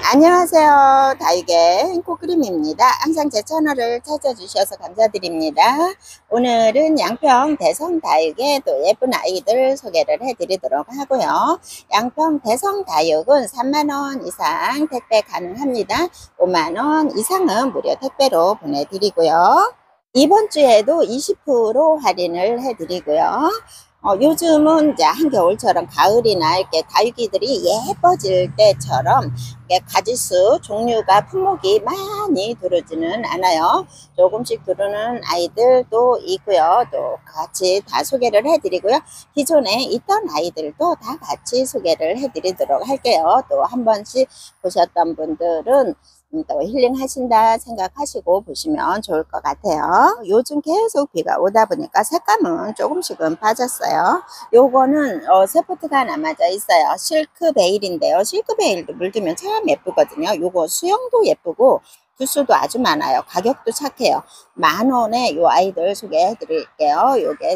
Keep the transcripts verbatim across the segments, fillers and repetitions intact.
안녕하세요. 다육의 행복그림입니다. 항상 제 채널을 찾아주셔서 감사드립니다. 오늘은 양평 대성 다육의 또 예쁜 아이들 소개를 해드리도록 하고요. 양평 대성 다육은 삼만 원 이상 택배 가능합니다. 오만 원 이상은 무료 택배로 보내드리고요. 이번 주에도 이십 퍼센트 할인을 해드리고요. 어, 요즘은 이제 한겨울처럼 가을이나 이렇게 다육이들이 예뻐질 때처럼 이렇게 가지수 종류가 품목이 많이 들어오지는 않아요. 조금씩 들어오는 아이들도 있고요. 또 같이 다 소개를 해드리고요. 기존에 있던 아이들도 다 같이 소개를 해드리도록 할게요. 또 한 번씩 보셨던 분들은 또 힐링 하신다 생각하시고 보시면 좋을 것 같아요. 요즘 계속 비가 오다 보니까 색감은 조금씩은 빠졌어요. 요거는 어, 세포트가 남아져 있어요. 실크 베일인데요. 실크 베일도 물들면 참 예쁘거든요. 요거 수영도 예쁘고 두수도 아주 많아요. 가격도 착해요. 만 원에 요 아이들 소개해 드릴게요. 요게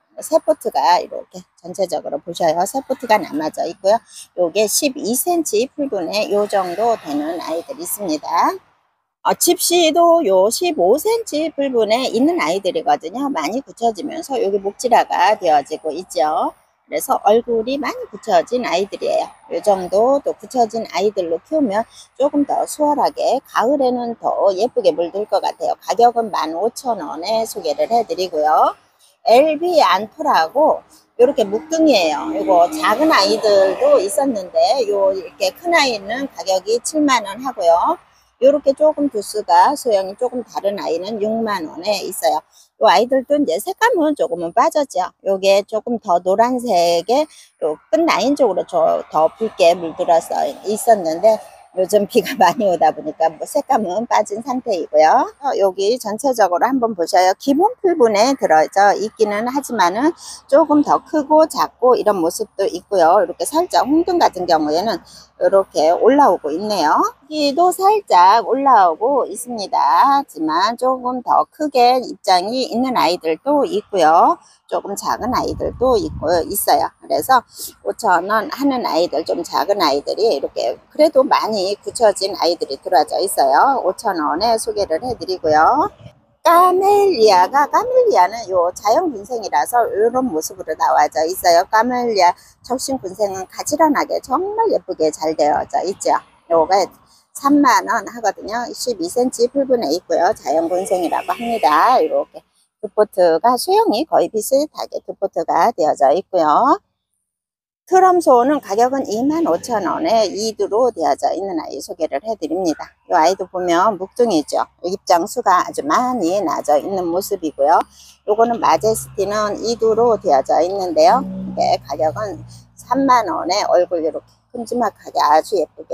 세포트가 이렇게 전체적으로 보셔요. 세포트가 남아져 있고요. 요게 십이 센티미터 풀분에 요 정도 되는 아이들이 있습니다. 어, 집시도 요 십오 센티미터 풀분에 있는 아이들이거든요. 많이 굳혀지면서 여기 목지라가 되어지고 있죠. 그래서 얼굴이 많이 굳혀진 아이들이에요. 요 정도 또 굳혀진 아이들로 키우면 조금 더 수월하게 가을에는 더 예쁘게 물들 것 같아요. 가격은 만 오천 원에 소개를 해드리고요. 엘비 안토라고 이렇게 묵둥이에요. 이거 작은 아이들도 있었는데 요 이렇게 큰 아이는 가격이 칠만 원 하고요. 요렇게 조금 두수가 소형이 조금 다른 아이는 육만 원에 있어요. 요 아이들도 이제 색감은 조금은 빠졌죠. 요게 조금 더 노란색의 요 끝 라인 쪽으로 더 붉게 물들어서 있었는데 요즘 비가 많이 오다 보니까 뭐 색감은 빠진 상태이고요. 어, 여기 전체적으로 한번 보셔요. 기본 풀분에 들어져 있기는 하지만은 조금 더 크고 작고 이런 모습도 있고요. 이렇게 살짝 홍등 같은 경우에는 이렇게 올라오고 있네요. 여기도 살짝 올라오고 있습니다. 하지만 조금 더 크게 입장이 있는 아이들도 있고요. 조금 작은 아이들도 있고 있어요. 그래서 오천 원 하는 아이들, 좀 작은 아이들이 이렇게 그래도 많이 굳혀진 아이들이 들어져 있어요. 오천 원에 소개를 해드리고요. 까멜리아가 까멜리아는 요 자연 군생이라서 이런 모습으로 나와져 있어요. 까멜리아 적신 군생은 가지런하게 정말 예쁘게 잘 되어져 있죠. 요가 삼만 원 하거든요. 십이 센티미터 풀분에 있고요. 자연 군생이라고 합니다. 이렇게 두포트가 수영이 거의 비슷하게 두포트가 되어져 있고요. 트럼소는 가격은 이만 오천 원에 이두로 되어져 있는 아이 소개를 해드립니다. 이 아이도 보면 묵둥이죠. 입장수가 아주 많이 나져 있는 모습이고요. 요거는 마제스티는 이두로 되어져 있는데요. 이게 가격은 삼만 원에 얼굴 이렇게 큼지막하게 아주 예쁘게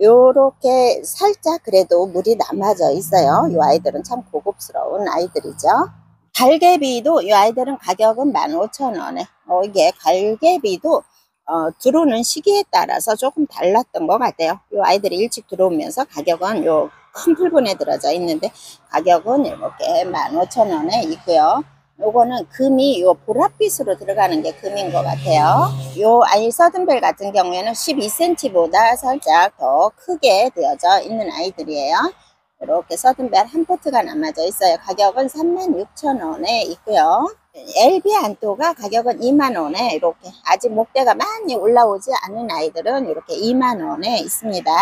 요렇게 살짝 그래도 물이 남아져 있어요. 이 아이들은 참 고급스러운 아이들이죠. 갈개비도 이 아이들은 가격은 만 오천 원에 어, 이게 갈개비도 어, 들어오는 시기에 따라서 조금 달랐던 것 같아요. 이 아이들이 일찍 들어오면서 가격은 요 큰 풀분에 들어져 있는데 가격은 이렇게 만 오천 원에 있고요. 요거는 금이 요 보랏빛으로 들어가는 게 금인 것 같아요. 요 아이 서든벨 같은 경우에는 십이 센티미터보다 살짝 더 크게 되어져 있는 아이들이에요. 이렇게 서든벨 한 포트가 남아져 있어요. 가격은 삼만 육천 원에 있고요. 엘비 안토가 가격은 이만 원에 이렇게 아직 목대가 많이 올라오지 않은 아이들은 이렇게 이만 원에 있습니다.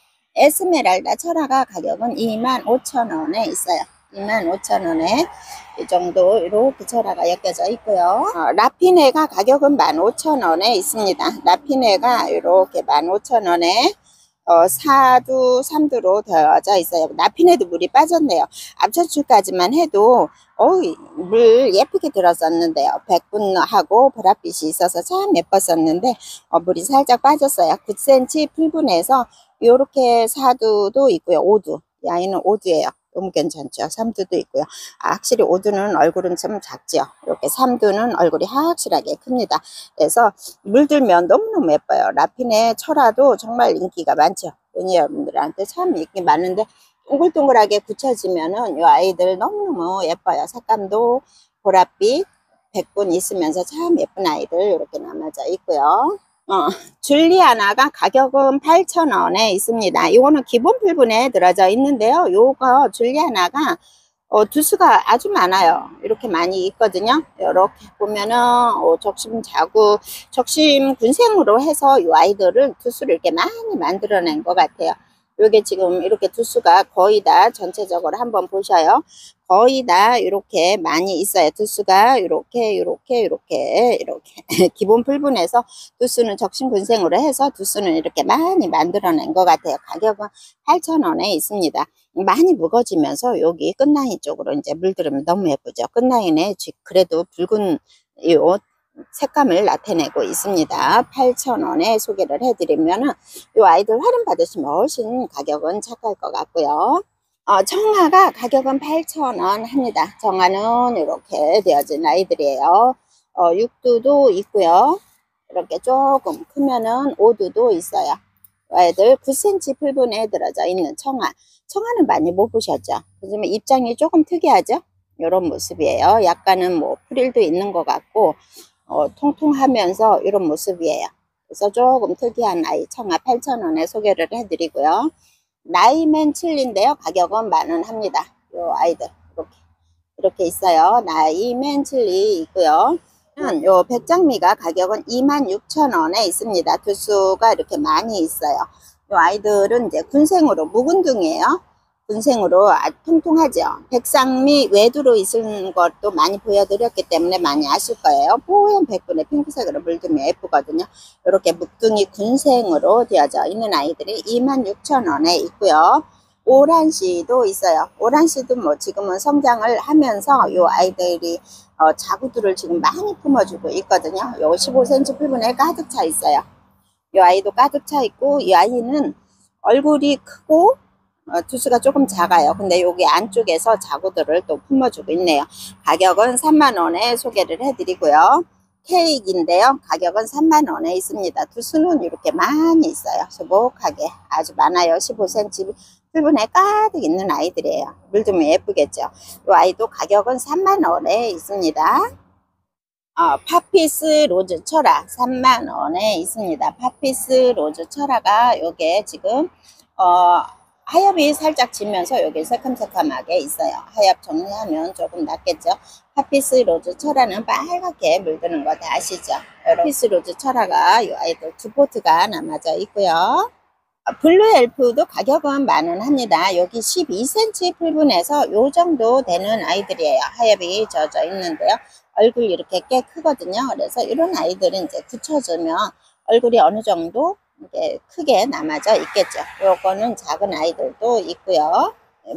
에스메랄다 철화가 가격은 이만 오천 원에 있어요. 이만 오천 원에 이 정도 이렇게 철화가 엮여져 있고요. 어, 라피네가 가격은 만 오천 원에 있습니다. 라피네가 이렇게 만 오천 원에 어, 사두, 삼두로 되어져 있어요. 나피네도 물이 빠졌네요. 앞차출까지만 해도 어이, 물 예쁘게 들었었는데요. 백분하고 보랏빛이 있어서 참 예뻤었는데 어, 물이 살짝 빠졌어요. 구 센티미터 풀분에서 이렇게 사두도 있고요. 오두, 이 아이는 오두예요. 너무 괜찮죠. 삼두도 있고요. 아, 확실히 오두는 얼굴은 좀 작죠. 이렇게 삼두는 얼굴이 확실하게 큽니다. 그래서 물들면 너무너무 예뻐요. 라피네 철화도 정말 인기가 많죠. 여러분들한테 참 인기 많은데 동글동글하게 굳혀지면은 이 아이들 너무너무 예뻐요. 색감도 보랏빛 백분 있으면서 참 예쁜 아이들 이렇게 남아져 있고요. 어, 줄리아나가 가격은 팔천 원에 있습니다. 이거는 기본 필분에 들어져 있는데요. 요거 줄리아나가 어, 두수가 아주 많아요. 이렇게 많이 있거든요. 이렇게 보면은 어, 적심 자구, 적심 군생으로 해서 이 아이들을 두수를 이렇게 많이 만들어낸 것 같아요. 요게 지금 이렇게 두수가 거의 다 전체적으로 한번 보셔요. 거의 다 이렇게 많이 있어요. 두수가 이렇게 이렇게 이렇게 이렇게 기본 풀분에서 두수는 적심군생으로 해서 두수는 이렇게 많이 만들어낸 것 같아요. 가격은 팔천 원에 있습니다. 많이 묵어지면서 여기 끝라인 쪽으로 이제 물들으면 너무 예쁘죠. 끝라인에 그래도 붉은 요 색감을 나타내고 있습니다. 팔천 원에 소개를 해드리면은 이 아이들 할인 받으시면 훨씬 가격은 착할 것 같고요. 어, 정화가 가격은 팔천 원 합니다. 정화는 이렇게 되어진 아이들이에요. 어, 육 두도 있고요. 이렇게 조금 크면은 오 두도 있어요. 아이들 구 센티미터 풀분에 들어져 있는 청아. 청아는 많이 못 보셨죠? 하지만 입장이 조금 특이하죠? 이런 모습이에요. 약간은 뭐 프릴도 있는 것 같고 어, 통통하면서 이런 모습이에요. 그래서 조금 특이한 아이 청아 팔천 원에 소개를 해드리고요. 나이맨 칠리인데요. 가격은 만원 합니다. 요 아이들 이렇게 이렇게 있어요. 나이맨 칠리 있고요. 요 백장미가 가격은 이만 육천 원에 있습니다. 두수가 이렇게 많이 있어요. 요 아이들은 이제 군생으로 묵은둥이에요. 군생으로 아, 통통하죠. 백상미 외두로 있는 것도 많이 보여드렸기 때문에 많이 아실 거예요. 뽀얀 백분에 핑크색으로 물들면 예쁘거든요. 이렇게 묵둥이 군생으로 되어져 있는 아이들이 이만 육천 원에 있고요. 오란씨도 있어요. 오란씨도 뭐 지금은 성장을 하면서 요 아이들이 어, 자구들을 지금 많이 품어주고 있거든요. 요 십오 센티미터 풀분에 가득 차 있어요. 이 아이도 가득 차 있고 이 아이는 얼굴이 크고 어, 두수가 조금 작아요. 근데 여기 안쪽에서 자구들을 또 품어주고 있네요. 가격은 삼만 원에 소개를 해드리고요. 케이크인데요. 가격은 삼만 원에 있습니다. 두수는 이렇게 많이 있어요. 소복하게 아주 많아요. 십오 센티미터 풀분에 가득 있는 아이들이에요. 물들면 예쁘겠죠. 이 아이도 가격은 삼만 원에 있습니다. 어, 파피스 로즈 철화 삼만 원에 있습니다. 파피스 로즈 철화가 요게 지금 어, 하엽이 살짝 지면서 여기 새캄새캄하게 있어요. 하엽 정리하면 조금 낫겠죠. 파피스 로즈 철화는 빨갛게 물드는 거 다 아시죠? 파피스 로즈 철화가 이 아이들 두 포트가 남아져 있고요. 블루 엘프도 가격은 만원 합니다. 여기 십이 센티미터 풀분에서 요 정도 되는 아이들이에요. 하엽이 젖어 있는데요. 얼굴 이렇게 꽤 크거든요. 그래서 이런 아이들은 이제 굳혀주면 얼굴이 어느 정도 이게 크게 남아져 있겠죠. 요거는 작은 아이들도 있고요.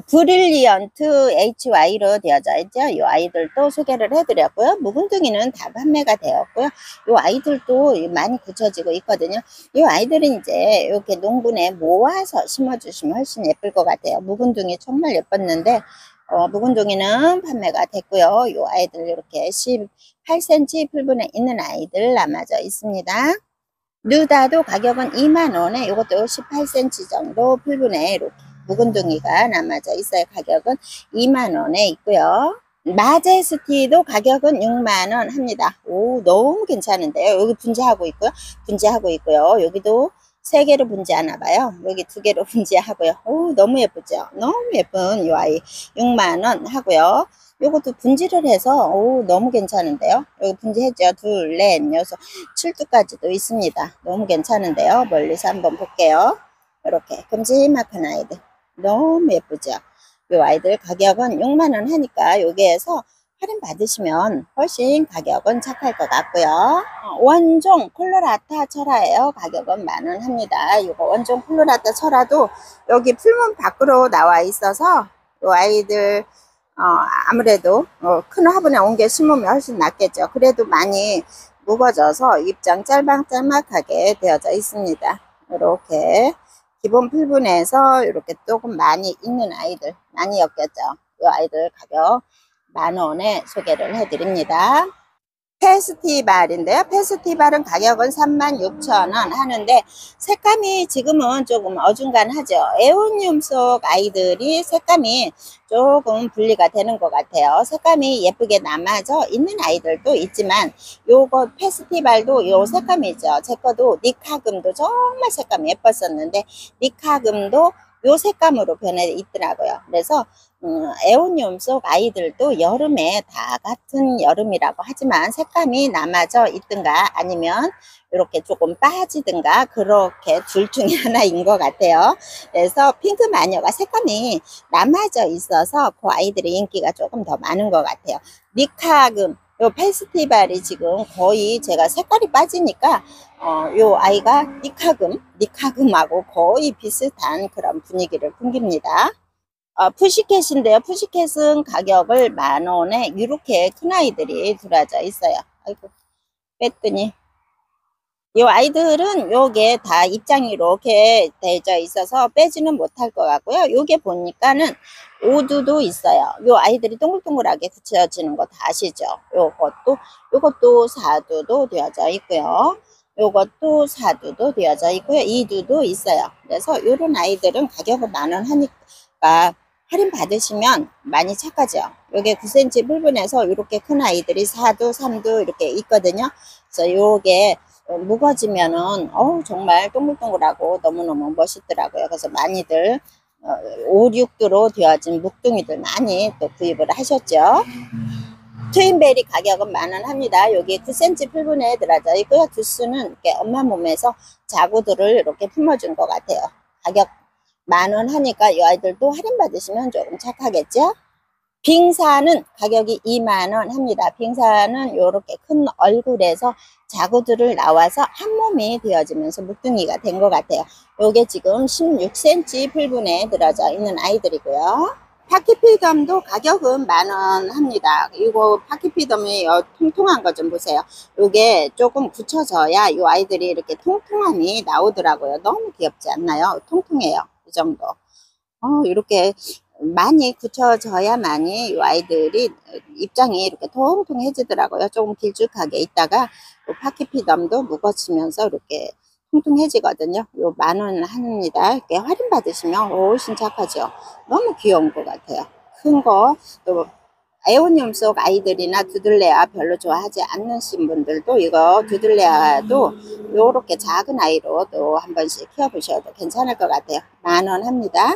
브릴리언트 에이치와이로 되어져 있죠. 이 아이들도 소개를 해드렸고요. 묵은둥이는 다 판매가 되었고요. 이 아이들도 많이 굳혀지고 있거든요. 이 아이들은 이제 이렇게 농분에 모아서 심어주시면 훨씬 예쁠 것 같아요. 묵은둥이 정말 예뻤는데 어, 묵은둥이는 판매가 됐고요. 이 아이들 이렇게 십팔 센티미터 풀분에 있는 아이들 남아져 있습니다. 누다도 가격은 이만 원에 이것도 십팔 센티미터 정도 풀분에 이렇게 묵은둥이가 남아져 있어요. 가격은 이만 원에 있고요. 마제스티도 가격은 육만 원 합니다. 오, 너무 괜찮은데요. 여기 분재하고 있고요. 분재하고 있고요. 여기도 세 개로 분재하나 봐요. 여기 두 개로 분재하고요. 오, 너무 예쁘죠? 너무 예쁜 이 아이 육만 원 하고요. 요것도 분지를 해서 오, 너무 괜찮은데요. 여기 분지했죠. 둘, 넷, 여섯, 칠 두까지도 있습니다. 너무 괜찮은데요. 멀리서 한번 볼게요. 이렇게 큼지막한 아이들 너무 예쁘죠. 이 아이들 가격은 육만 원 하니까 여기에서 할인 받으시면 훨씬 가격은 착할 것 같고요. 원종 콜로라타 철화예요. 가격은 만 원 합니다. 이거 원종 콜로라타 철화도 여기 풀문 밖으로 나와 있어서 이 아이들 어, 아무래도 어, 큰 화분에 옮겨 심으면 훨씬 낫겠죠. 그래도 많이 묵어져서 입장 짤막짤막하게 되어져 있습니다. 이렇게 기본 풀분에서 이렇게 조금 많이 있는 아이들 많이 엮였죠. 이 아이들 가격 만 원에 소개를 해드립니다. 페스티벌인데요. 페스티벌은 가격은 삼만 육천 원 하는데 색감이 지금은 조금 어중간하죠. 에오니움 속 아이들이 색감이 조금 분리가 되는 것 같아요. 색감이 예쁘게 남아져 있는 아이들도 있지만 요거 페스티벌도 요 색감이죠. 제 거도 니카금도 정말 색감이 예뻤었는데 니카금도 요 색감으로 변해 있더라고요. 그래서 음, 에오니움 속 아이들도 여름에 다 같은 여름이라고 하지만 색감이 남아져 있든가 아니면 이렇게 조금 빠지든가 그렇게 둘 중에 하나인 것 같아요. 그래서 핑크 마녀가 색감이 남아져 있어서 그 아이들의 인기가 조금 더 많은 것 같아요. 니카금 요 페스티벌이 지금 거의 제가 색깔이 빠지니까 어, 요 아이가 니카금 니카금하고 거의 비슷한 그런 분위기를 풍깁니다. 어, 푸시캣인데요. 푸시캣은 가격을 만 원에 이렇게 큰 아이들이 들어져 있어요. 아이고, 뺐더니. 이 아이들은 요게 다 입장이 이렇게 되어 있어서 빼지는 못할 것 같고요. 요게 보니까는 오두도 있어요. 요 아이들이 동글동글하게 붙여지는 거 다 아시죠? 요것도, 요것도 사두도 되어져 있고요. 요것도 사두도 되어져 있고요. 이두도 있어요. 그래서 요런 아이들은 가격은 만 원 하니까 할인 받으시면 많이 착하죠. 요게 구 센티미터 불분해서 이렇게 큰 아이들이 사두, 삼두 이렇게 있거든요. 그래서 요게 무거워지면은 어우 정말 동글동글하고 너무너무 멋있더라고요. 그래서 많이들 어, 오, 육두로 되어진 묵둥이들 많이 또 구입을 하셨죠. 트윈베리 가격은 만 원 합니다. 여기 구 센티미터 풀분에 들어져 있고요. 두수는 이렇게 엄마 몸에서 자구들을 이렇게 품어준 것 같아요. 가격 만 원 하니까 이 아이들도 할인 받으시면 조금 착하겠죠. 빙사는 가격이 이만 원 합니다. 빙사는 이렇게 큰 얼굴에서 자구들을 나와서 한 몸이 되어지면서 묵둥이가 된 것 같아요. 요게 지금 십육 센티미터 풀분에 들어져 있는 아이들이고요. 파키피덤도 가격은 만 원 합니다. 이거 파키피덤이 통통한 거 좀 보세요. 요게 조금 굳혀져야 이 아이들이 이렇게 통통함이 나오더라고요. 너무 귀엽지 않나요? 통통해요. 이 정도. 어, 이렇게 많이 굳혀져야만이 이 아이들이 입장이 이렇게 통통해지더라고요. 조금 길쭉하게 있다가 파키피덤도 무거워지면서 이렇게 통통해지거든요. 요 만 원 합니다. 이렇게 할인 받으시면 훨씬 착하죠. 너무 귀여운 것 같아요. 큰 거, 또 에오니움 속 아이들이나 두들레아 별로 좋아하지 않으신 분들도 이거 두들레아도 요렇게 작은 아이로 또 한 번씩 키워보셔도 괜찮을 것 같아요. 만 원 합니다.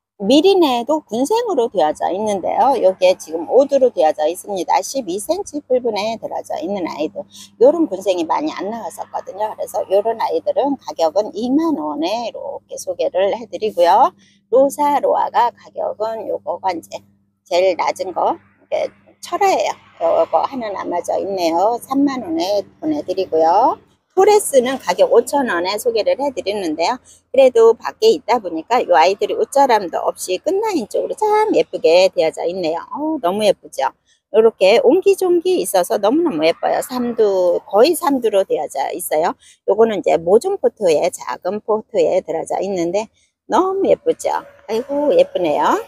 미리네도 군생으로 되어져 있는데요. 이게 지금 오두로 되어져 있습니다. 십이 센티미터 풀분에 들어져 있는 아이들. 요런 군생이 많이 안 나왔었거든요. 그래서 요런 아이들은 가격은 이만 원에 이렇게 소개를 해드리고요. 로사로아가 가격은 요거가 이제 제일 낮은 거, 이게 철화예요. 요거 하나 남아져 있네요. 삼만 원에 보내드리고요. 토레스는 가격 오천 원에 소개를 해드리는데요. 그래도 밖에 있다 보니까 이 아이들이 옷자람도 없이 끝라인 쪽으로 참 예쁘게 되어져 있네요. 어우, 너무 예쁘죠? 이렇게 옹기종기 있어서 너무너무 예뻐요. 삼두, 거의 삼두로 되어져 있어요. 요거는 이제 모종 포트에, 작은 포트에 들어져 있는데 너무 예쁘죠? 아이고, 예쁘네요.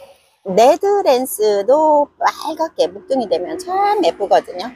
레드랜스도 빨갛게 묵둥이 되면 참 예쁘거든요.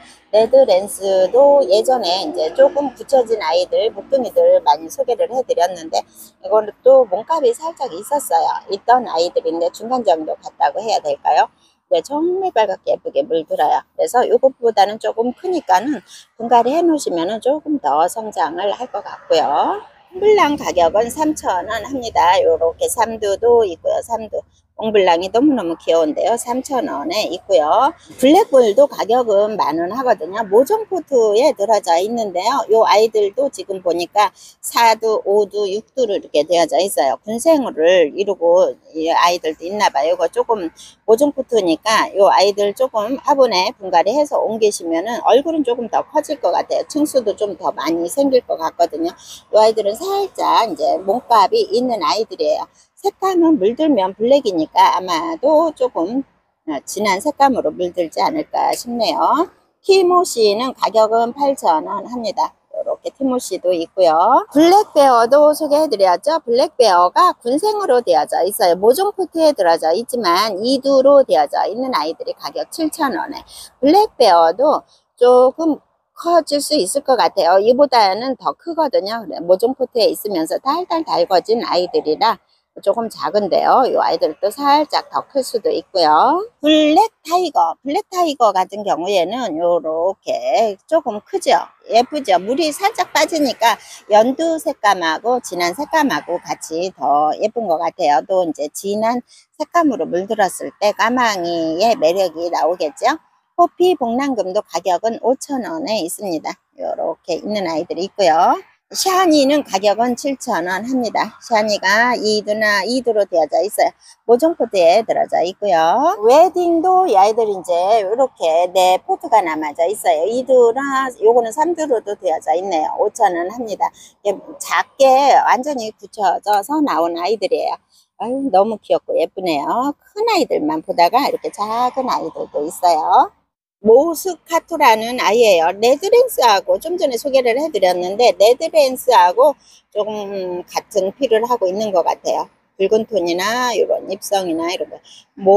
레드랜스도 예전에 이제 조금 붙여진 아이들, 묵둥이들 많이 소개를 해드렸는데, 이거는 또 몸값이 살짝 있었어요. 있던 아이들인데 중간 정도 같다고 해야 될까요? 네, 정말 빨갛게 예쁘게 물들어요. 그래서 이것보다는 조금 크니까는 분갈이 해 놓으시면 조금 더 성장을 할 것 같고요. 몽블랑 가격은 삼천 원 합니다. 요렇게 삼두도 있고요. 삼두. 몽블랑이 너무너무 귀여운데요. 삼천 원에 있고요. 블랙볼도 가격은 만 원 하거든요. 모종 포트에 들어져 있는데요. 요 아이들도 지금 보니까 사두, 오두, 육두를 이렇게 되어져 있어요. 군생을 이루고 이 아이들도 있나 봐요. 이거 조금 모종 포트니까 요 아이들 조금 화분에 분갈이 해서 옮기시면은 얼굴은 조금 더 커질 것 같아요. 층수도 좀 더 많이 생길 것 같거든요. 요 아이들은 살짝 이제 몸값이 있는 아이들이에요. 색감은 물들면 블랙이니까 아마도 조금 진한 색감으로 물들지 않을까 싶네요. 티모시는 가격은 팔천 원 합니다. 이렇게 티모시도 있고요. 블랙베어도 소개해드렸죠. 블랙베어가 군생으로 되어져 있어요. 모종 포트에 들어져 있지만 이두로 되어져 있는 아이들이 가격 칠천 원에. 블랙베어도 조금 커질 수 있을 것 같아요. 이보다는 더 크거든요. 그래, 모종포트에 있으면서 달달 달궈진 아이들이라 조금 작은데요. 이 아이들도 살짝 더 클 수도 있고요. 블랙 타이거, 블랙 타이거 같은 경우에는 요렇게 조금 크죠. 예쁘죠. 물이 살짝 빠지니까 연두 색감하고 진한 색감하고 같이 더 예쁜 것 같아요. 또 이제 진한 색감으로 물들었을 때 까망이의 매력이 나오겠죠. 호피 복랑금도 가격은 오천 원에 있습니다. 요렇게 있는 아이들이 있고요. 샤니는 가격은 칠천 원 합니다. 샤니가 이두나 이두로 되어져 있어요. 모종포트에 들어져 있고요. 웨딩도 이 아이들 이제 이렇게 네 포트가 남아져 있어요. 이두나 요거는 삼두로도 되어져 있네요. 오천 원 합니다. 작게 완전히 굳혀져서 나온 아이들이에요. 아유, 너무 귀엽고 예쁘네요. 큰 아이들만 보다가 이렇게 작은 아이들도 있어요. 모스카토라는 아이예요. 레드랜스하고 좀 전에 소개를 해드렸는데 레드랜스하고 조금 같은 필을 하고 있는 것 같아요. 붉은 톤이나 이런 잎성이나 이런 거.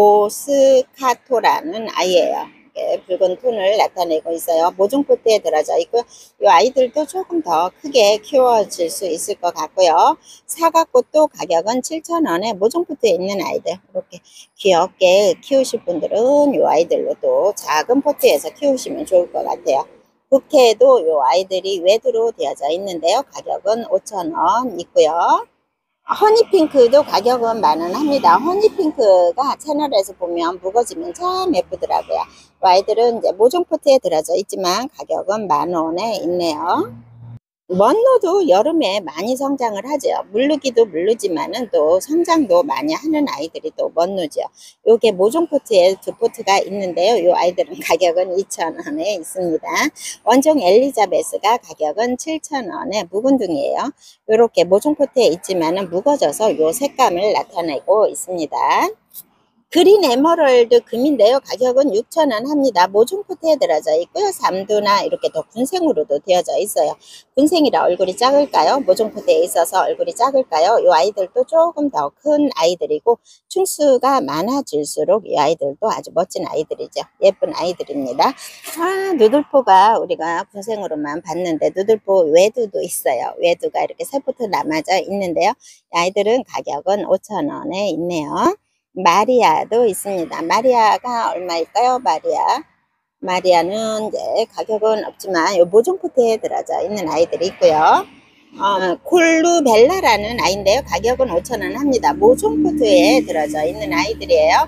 모스카토라는 아이예요. 붉은 톤을 나타내고 있어요. 모종포트에 들어져 있고요. 이 아이들도 조금 더 크게 키워질 수 있을 것 같고요. 사과꽃도 가격은 칠천 원에 모종포트에 있는 아이들 이렇게 귀엽게 키우실 분들은 이 아이들로도 작은 포트에서 키우시면 좋을 것 같아요. 부케도 이 아이들이 외두로 되어져 있는데요. 가격은 오천 원 있고요. 허니핑크도 가격은 만 원 합니다. 허니핑크가 채널에서 보면 묵어지면 참 예쁘더라고요. 이 아이들은 이제 모종포트에 들어져 있지만 가격은 만 원에 있네요. 먼노도 여름에 많이 성장을 하죠. 물르기도 물르지만은 또 성장도 많이 하는 아이들이 또 먼노죠. 요게 모종포트에 두 포트가 있는데요. 요 아이들은 가격은 이천 원에 있습니다. 원종 엘리자베스가 가격은 칠천 원에 묵은둥이에요. 요렇게 모종포트에 있지만은 묵어져서 요 색감을 나타내고 있습니다. 그린 에메랄드 금인데요. 가격은 육천 원 합니다. 모종포트에 들어져 있고요. 삼두나 이렇게 더 군생으로도 되어져 있어요. 군생이라 얼굴이 작을까요? 모종포트에 있어서 얼굴이 작을까요? 이 아이들도 조금 더 큰 아이들이고 충수가 많아질수록 이 아이들도 아주 멋진 아이들이죠. 예쁜 아이들입니다. 아, 누들포가 우리가 군생으로만 봤는데 누들포 외두도 있어요. 외두가 이렇게 세 포트 남아져 있는데요. 이 아이들은 가격은 오천 원에 있네요. 마리아도 있습니다. 마리아가 얼마일까요? 마리아. 마리아는 이제 가격은 없지만 요 모종포트에 들어져 있는 아이들이 있고요. 어, 콜루벨라라는 아이인데요. 가격은 오천 원 합니다. 모종포트에 들어져 있는 아이들이에요.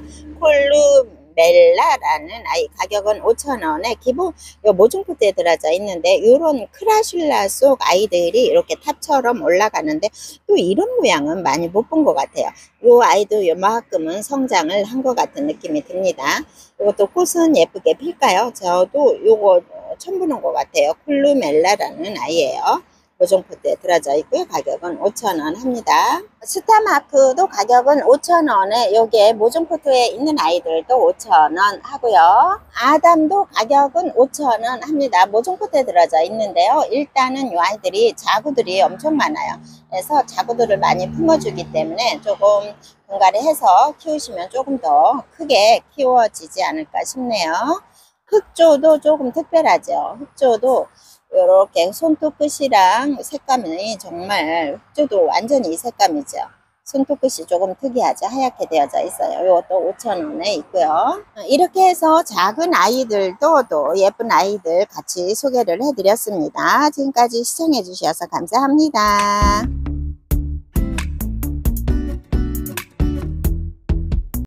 콜루벨라라는 아이 가격은 오천 원에 기본 요 모종포트에 들어져 있는데 이런 크라슐라 속 아이들이 이렇게 탑처럼 올라가는데 또 이런 모양은 많이 못 본 것 같아요. 요 아이도 요만큼은 성장을 한 것 같은 느낌이 듭니다. 이것도 꽃은 예쁘게 필까요? 저도 요거 처음 보는 것 같아요. 콜루멜라라는 아이예요. 모종포트에 들어져 있고요. 가격은 오천 원 합니다. 스타마크도 가격은 오천 원에 여기에 모종포트에 있는 아이들도 오천 원 하고요. 아담도 가격은 오천 원 합니다. 모종포트에 들어져 있는데요. 일단은 이 아이들이 자구들이 엄청 많아요. 그래서 자구들을 많이 품어주기 때문에 조금 분갈이 해서 키우시면 조금 더 크게 키워지지 않을까 싶네요. 흑조도 조금 특별하죠. 흑조도 이렇게 손톱 끝이랑 색감이 정말 흑조도 완전히 이 색감이죠. 손톱 끝이 조금 특이하죠. 하얗게 되어져 있어요. 이것도 오천 원에 있고요. 이렇게 해서 작은 아이들도 또 예쁜 아이들 같이 소개를 해드렸습니다. 지금까지 시청해 주셔서 감사합니다.